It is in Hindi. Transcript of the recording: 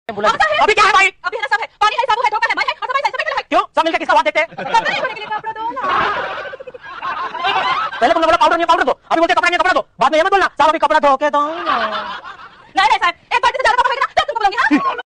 अभी क्या है भाई? अभी है ना सब है, पानी है, साबुन है, धोखा है, मैं है, और सब है है। क्यों सब मिलकर किसका वाद देखते हैं? कपड़े धोने के लिए कपड़ा दो ना। पहले तुमने बोला पाउडर नहीं पाउडर दो, अभी बोलते कपड़ा नहीं कपड़ा दो, बाद में ये मत बोलना साहब अभी कपड़ा धो के दो ना। नहीं नहीं सर, एक बाल्टी से ज्यादा कपड़ा होगा ना तब तुमको बोलूंगी। हाँ